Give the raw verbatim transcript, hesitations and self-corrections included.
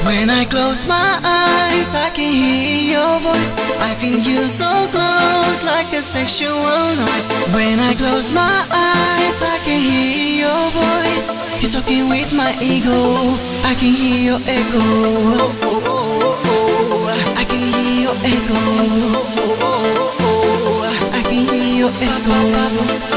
When I close my eyes, I can hear your voice. I feel you so close, like a sexual noise. When I close my eyes, I can hear your voice. You're talking with my ego, I can hear your echo. Oh, oh, oh, oh. I can hear your echo. Oh, oh, oh, oh. I can hear your echo.